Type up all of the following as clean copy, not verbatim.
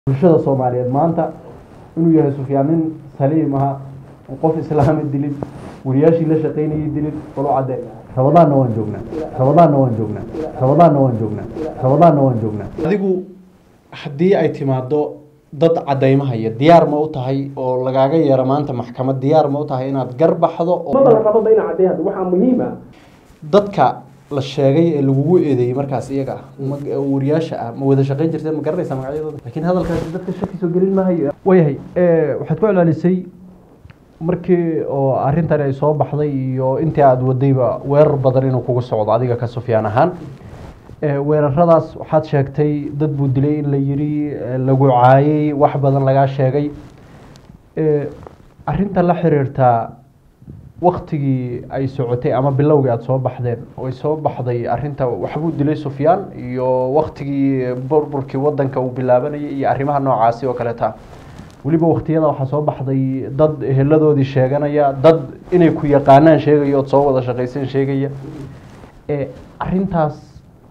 bulshada Soomaaliyeed maanta inuu yahay Sufyaanin Saliim aha qof islaami dilid wariyaashii la shaqeynayay dilid qolo cade Rabadaana waan joognaa adigu hadii ay timaado dad cadeymaha iyo diyaar ma u tahay oo lagaaga yeero maanta maxkamad diyaar ma u tahay inaad garbaxdo oo ma la rabo in cadeeyado waxa muhiim ah dadka la sheegay ee lagu eedeeyay markaas iyaga wariyaasha ma wada shaqeyn jirtay ma garanaysa magacyadooda laakiin hadalkaas dadka shaki soo gelin maayo wayahay waxaad ku calaalisay markii oo arintan ay soo baxday iyo intii aad wadayba weerar badan inuu kugu socdo adiga ka Sufyaan ahaan weeraradaas waxaad sheegtay dad buu dilay in la yiri lagu caayay wax badan laga sheegay arinta la xiriirta waqtigii ay socotay ama bilowgii aad soo baxdeen oo ay soo baxday arinta waxbuu dilay Sufyaan iyo waqtigii burburkii wadanka uu bilaabanayay iyo arrimaha noocaasi oo kale taa waliba waqtiyada waxa soo baxday dad eheladoodii sheeganaya dad inay ku yaqaanaan sheegayo oo soo wada shaqeysan sheegaya arintaas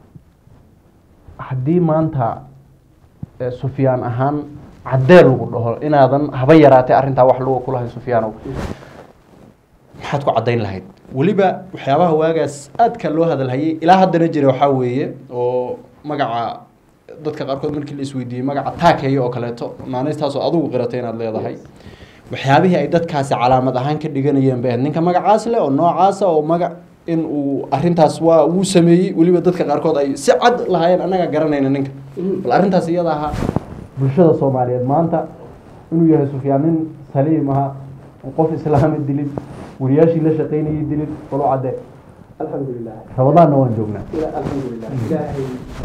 hadii maanta Sufyaan ahaan cadeel ugu dhaho inaadan haba yaraatay arinta wax lagu kulahay Sufyaan maxaad ku cadeyn lahayd waliba waxyaabaha waagaas aad ka loo hadalhayay ilaa haddana jira waxa weeye oo magaca dadka qaarkood markii la isweydiiyay magaca taakeeyo oo kaleeto maanaystaas oo adigu qiratay inaad leedahay waxyaabihii ay dadkaasi calaamad ahaan ka dhiganayeen baa ninka magacaas leh oo noocaas oo magac in uu arintaas waa uu sameeyay waliba dadka qaarkood ay si cad lahaayeen anaga garanayna ninka bal arintaas iyada aha bulshada Soomaaliyeed maanta inuu yahay Sufyaanin Saliim aha qof islaami dilid wariyaashii la shaqeynayay dilid qolo cade alxamdulillah Rabadaana waan joognaa alxamdulillah ilaahay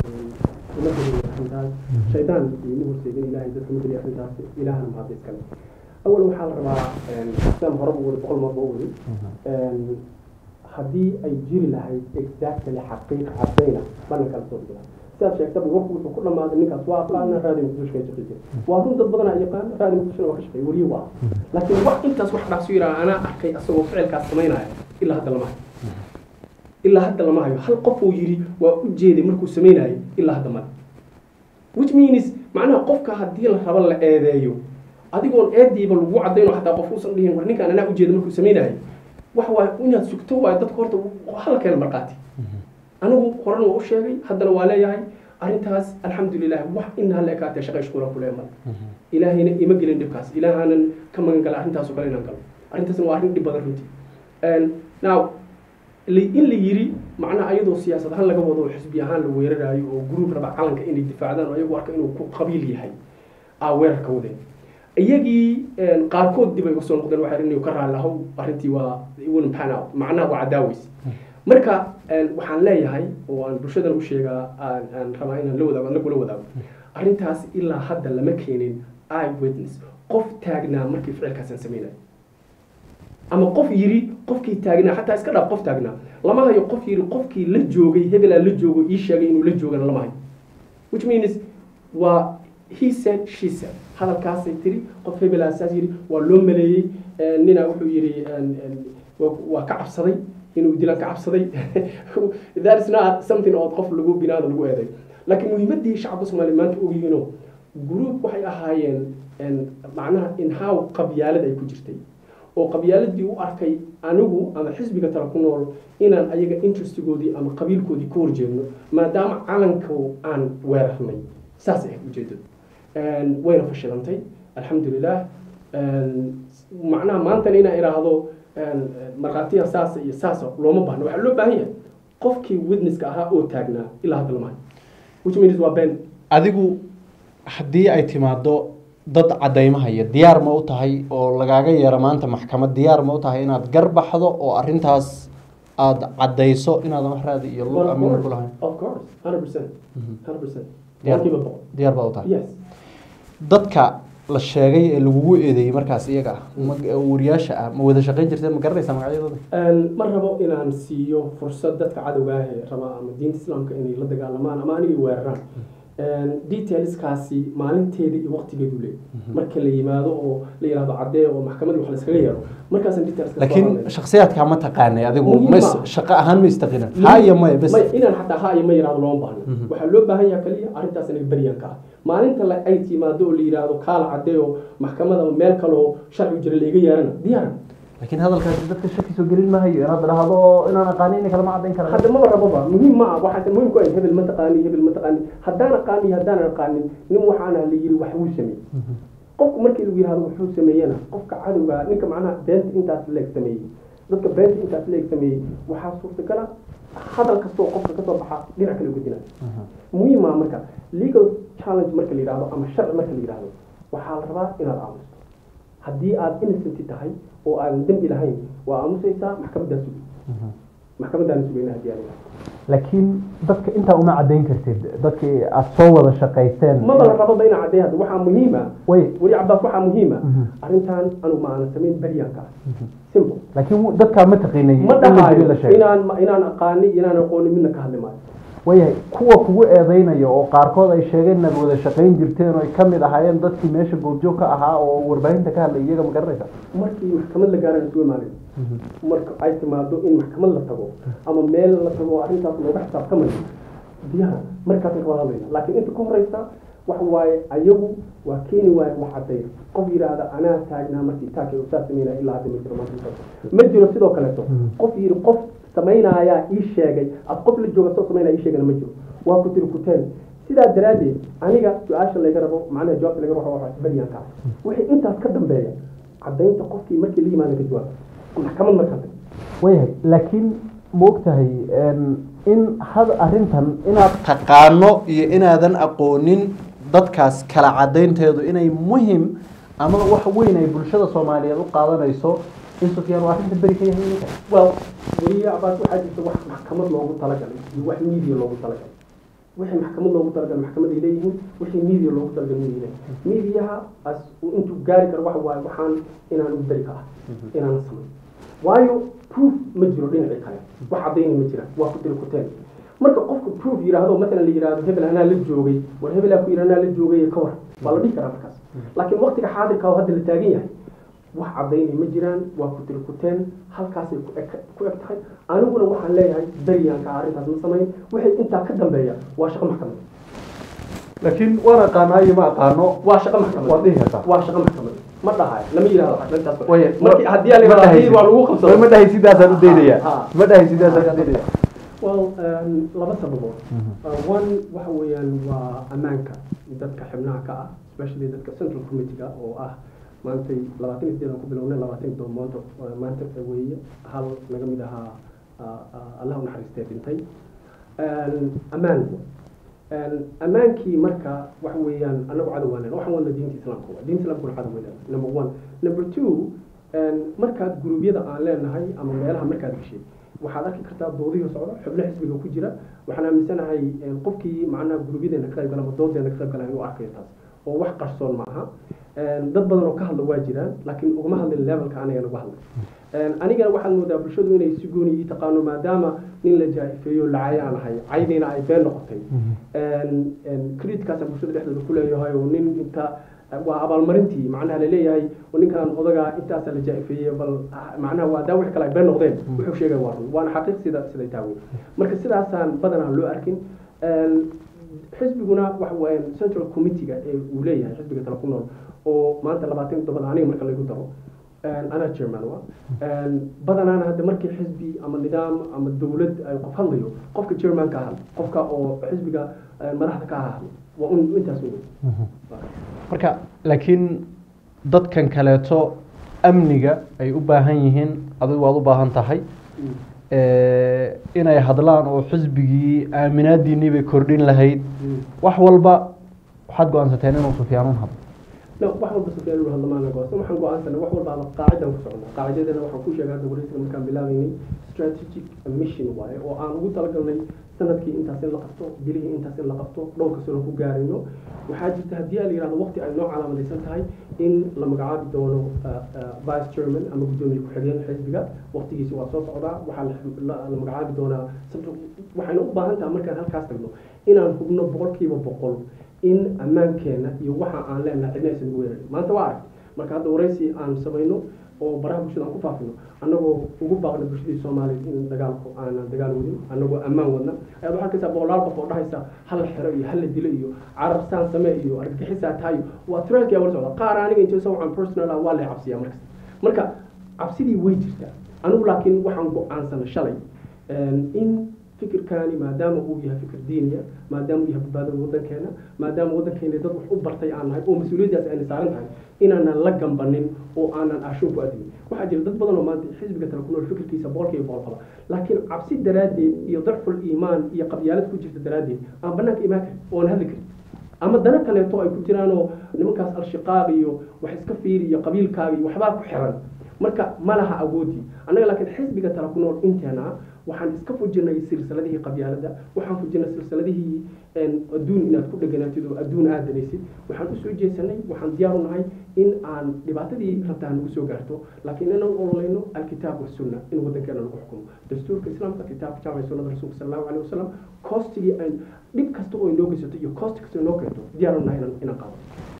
شيطان ينور سيدنا إلهي ذات مثل يحدث إلهنا ما هذا الكلام أول محل ربع سام هرب وبقول مربوط هذه أي جيل لهاي exactly حقيقة عبينا ما نكال صوتنا سأل شيء كتب وقت وكل ما هذا نكال سواء قلنا هذا مكتوش كي تقول وهم ضدنا يقال هذا مكتوش وكش كي وريوا لكن وقت أنت سوح راسيرا أنا أحكي أسوي فعل كاستمينا إلا هذا المحل إلا هذا لما هي هل قفوا يري وأجيد مركو سميناي إلا هذا ما which means معناه قفك هدي الربا الأذيو أديكون أدي بالوعد عدينه حتى قفوس لين ورنيك أنا أجيد مركو سميناي وحوا وين سكتوا وعدت كورته وحلا كان مرقاتي أنا قرن وأشياء هذا الوالي هاي أرنتهاس الحمد لله وح إنها لكات شقي شكورا كل يوم إلهي يمجل النبكاس إلهنا كمان قال أرنتهاس وقالنا قال أرنتهاس وأرنت بدرنتي and now اللي يري معنا أيضا سياسة هل لقى وضوح حزبي هان لو يرى وجروب ربع علنك إني دفاع ذا ويقول كأنه قبيلي هاي أوير كودين يجي قاركود دي بيوصل قدر واحد إنه يكرر له أرنتي ويقول بحنا معنا وعداوس مركا وحن لا هاي وأن برشة المشيجة أن خماين لو ذا ولا كله ذا أرنتاس إلا حد لما كينين I witness قف تاجنا مركي فعل كسن سمينا أما قف يري قف كي تاجنا حتى إسكال قف تاجنا لما هي قف يري قف كي للجوجي هبلا للجوجي إيش يعني إنه للجوجي لما هي which means he said she said هذا الكاس يتري قف هبلا أساس يري واللوم ملي نينا وحو يري وكعب صدي إنه يدينا كعب صدي that is not something أو قف لجو بناء لجو هذا لكن مهمة دي شعب الصومالي ما تقولي إنه جروب وحي أهاين معناها إن هاو قبيلة ده يكجرتي oo qabyaaladii u arkay anigu ama xisbiga tala ku nool inaan ayaga interestigoodii ama qabiilkoodii ku horjeedno maadaama calanku aan weerarnay saas ay ujeedad wayna fashilantay alxamdulillah macnaha maanta inaan iraahdo marqaatiya saas iyo saas looma baahna waxa loo baahan yahay qofkii witnesska ahaa oo taagnaa ilaa hadda lama which means waa been adigu hadii ay timaado dad cadeymaha iyo diyaar ma u tahay oo lagaaga yeero maanta maxkamad diyaar ma u tahay inaad garbaxdo oo arintaas aad cadeyso inaad wax raadi iyo loo aamin ku lahayn of course 100% diyaar baa u tahay yes dadka la sheegay ee lagu eedeeyay markaas iyaga wariyaasha ma wada shaqeyn jirtay ma garanaysa magacyadooda ma rabo inaan siiyo fursad dadka cadawga ah raba ama diinta islaamka inay la dagaalamaan ama aniga weeraraan detailskaasi maalinteeda iyo waqtigeedu leeyahay marka la yimaado oo la yiraahdo cadee oo maxkamadii wax la iskaga yeero markaas detailska laakiin shakhsiyaadka ma taqaanay adigu ma shaqo ahaan ma istaqinan ha iyo ma bas inaan xataa ha iyo ma yiraahdo loo baahna waxa loo baahan yahay kaliya arintaas inay bariyaan ka maalinta la ay timaado oo la yiraahdo kaala cadee oo maxkamada meel kale oo sharci jira leega yeerana diyaar laakiin hadalkaasi dadka shaki soo gelin maayo inaad dhahdo inaan aqaanin kala ma cadeyn karo hadda ma rababa muhiim ma waxa muhiim ku ah hebel ma taqaani haddaan aqaanin nin waxaan la yiri wax uu sameeyay qofku markii lagu yiraahdo wuxuu sameeyana qofka cadowga ninka macnaha beenta intaas leeg sameeyay dadka beenta intaas leeg sameeyay waxa suurtagal ah hadal kasto qofka ka soo baxa dhinac kale ugu dinaa muhiim ma marka legal challenge marka la yiraahdo ama sharci marka la yiraahdo waxa la rabaa inaad aamusto haddii aad innocent tahay oo aan dambi lahayn waa aamusaysaa maxkamaddaana sugayna haddii aan laakiin dadka intaa uma cadeyn kartid dadkii aad soo wada shaqaysteen maba la rababa inaa caddeey hadda waxaa muhiima weli cabbaas waxaa muhiima arrintan anigu ma aanan samayn baryaanka simple laakiin dadkaa ma taqiinay ma dhahayo inaan aqaani inaan aqooni midna ka hadli maayo wayahay kuwa kugu eedeynaya oo qaarkood ay sheegeen inaad wada shaqayn jirteen oo ay ka mid ahaayeen dadkii meesha goobjoog ka ahaa oo warbaahinta ka hadlay iyaga ma garanaysa markii maxkamad la gaaraan isugu imaanin marka ay timaado in maxkamad la tago ama meel la tago arrintaas looga xisaabtamayo diyaar markaasaan ka wada hadlayna laakiin inta ka horeysa waxa waaye ayagu waa keeni waaye wax caddeyn qof yidhaahda anaa taagnaa markii taakay usaa sameynaya ilaa hadda ma jiro maanta ma jiro sidoo kaleeto qof yidhi qof samaynayaa ii sheegay ad qof la jooga soo samaynaya ii sheegana ma jiro waa ku tiri kuteen sidaa daraaddeed aniga su-aasha laga rabo macnaha jawaabta laga rabo waa bariyaan ka wixii intaas ka dambeeya caddaynta qofkii markii la yimaada ka jawaab maxkamad markaa wayahay laakiin ma ogtahay in arrintan inaad taqaano iyo inaadan aqoonin dadkaas kala caddaynteedu inay muhim ama wax weyn ay bulshada Soomaaliyeed u qaadanayso in Sufyaan waa arrinta bari ka yahay ninka well wariya abaad waxa jirta wax maxkamad loogu talagalay iyo wax media loogu talagalay wixii maxkamad loogu talagalay maxkamaday leeyihiin wixii media loogu talagalay media as intuu gaari karo wax waaye waxaan inaan u bari ka inaan sameeyo waayo proof ma jiro dhinaca kale wax caddayn ma jiraan waa ku tiri kuteen marka qofku proof yiraahdo mesela la yiraahdo hebel anaa la joogay war hebel ku yiraahdo la joogay ka war waa la dhigi karaa markaas laakiin waqtiga xaadirka oo hadda la taagan yahay wax caddayn ma jiraan waa ku tiri kuteen halkaas ay ku eg tahay aniguna waxaan leeyahay baryaanka arrintaas ma sameyn wixii intaa ka dambeeya waa shaqo maxkamad laakiin waan aqaanayo ma aqaano waa shaqo maxkamad waa dhihi kartaa waa shaqo maxkamad ma dhahay lama yiraahdo arrintaas markii haddii aan leeyahay waa lagu qabsaday ma dhahay sidaas aan u deynaya ma dhahay sidaas aan u deynaya well laba sababood one waxa weeyaan waa ammaanka dadka xubnaha ka ah especially dadka central committee oo ah maanta 28 ku bilownay 20 doomood maanta weeye hal naga mid ahaa Allah u naxariistay dhintay ammaankii marka waxa weeyaan anagu cadawaan waxaan wada diinta islaamka cadawada number 1 number 2 markaad gurubyada aan leenahay ama meelaha markaad gashay waxaad arki kartaa doodiyo socda xubno xisbiga ku jira waxaan aaminsanahay qofkii macnaha gurubyada ka qayb gala dooddeena ka qayb gala inuu arkayo taas oo wax qarsoon ma aha dad badan oo ka hadla waa jiraan laakiin ugama hadlin levelka aniga uga hadlay anigana waxaan moodaa bulshadu inay si gooni ii taqaano maadaama nin la jaa'ifeeyo lacay aan ahay caydina ay been noqotay creditkaas bulshada dhexdeeda ku leeyahay oo nin inta waa abaalmarintii macnaha la leeyahay ninkan odaga intaas la jaa'ifeeyay bal macnaha waa daawac kale ay been noqdeen wuxuu sheegay waana xaqiiq sida taawil marka sidaasaan badanaa loo arkin xisbiguna waxa weeyaan central committee-ga ee uu leeyahay xisbiga tala ku nool oo maanta 27 aniga marka lagu daro ana chairman waa badanaana hadda markii xisbi ama nidaam ama dawlad ay qof hadlayo qofka chairman ka hadla qofka oo xisbiga madaxda ka hadla waa intaas weey marka laakiin dadkan kaleeto amniga ay u baahan yihiin adigu waad u baahan tahay inay hadlaan oo xisbigii aaminaadiinii bay kordhin lahayd wax walba waxaad go'aansateen inuu Sufyaan hadlo لا واحد بس في الوهله ما أنا قاصد وحن قاعد سنة واحد بعد قاعدة وكسرنا قاعدة أنا وحن كل شيء قاعد وريس لما كان بلاغيني strategic mission واي وأنا قلت لك إني سنة كي أنت سن لقطه جريه أنت سن لقطه لو كسرنا كجارينه وحاجة تهديه اللي هذا وقت أي نوع على مدرسة هاي إن لما قاعد دونه vice chairman أما بدون يكحلين حزب جا وقت يجي وصوت عضا وحال لما قاعد دونه وحين أبغى أنت أمريكا هالكاستنو إن أنا كنا بقول كي بقول in ammaankeena iyo waxa aan leenahay cidna aysan ugu yeerin maanta waa arag marka hadda waraysi aan samayno oo baraha bulshada aan ku faafino annagoo ugu baaqna bulshadii Soomaaliyeed in dagaalku aanan dagaal wadin annagoo ammaan wadna ayaa waxaa ka sabab boqolaal qof oo dhahaysa hal xiro iyo hal dilo iyo carab saan samee iyo argagixisa tahay waa threat ya warso qaar aniga inta soo aan personal waa la cabsiya marka cabsidii way jirtaa anigu laakiin waxaan go'aansanay shalay in فكر كاني ما دام هو يها فكر دينية ما دام يها ببادر وطن كنا ما دام وطن كنا يضرب حب برتي عنها أو مسؤولية أنا سارنها إن أنا لقم بنين أو أنا أشوف أدمي واحد يضرب بدل ما حزب قتل كل الفكر كيس بارك يبالغ لكن عبسي درادي يضعف الإيمان يقبيالات كوجه الدرادي أنا بناك إيماك وأنا هذكر أما دنا كان يطوع كتيرانو نمكاس الشقاقي وحس كفيري قبيل كاوي وحباب حرن marka malaha awoodi anaga laakiin xisbiga tala ku nool inteena waxaan iska fujinay silsiladii qabyaalada waxaan fujinay silsiladii adduun inaad ku dhaganaatid oo adduun aad danaysid waxaan u soo jeesanay waxaan diyaar u nahay in aan dhibaatadii rabtaan ugu soo gaarto laakiin inaan ololeyno alkitaab wa sunna in wadankeena lagu xukumo dastuurka islaamka kitaabka jaamacada sunnada rasuulka sallallahu alayhi wasallam cost-igi aan dhib kasta oo inoo geysato iyo cost kasta oo inoo keento diyaar u nahay inaan qaado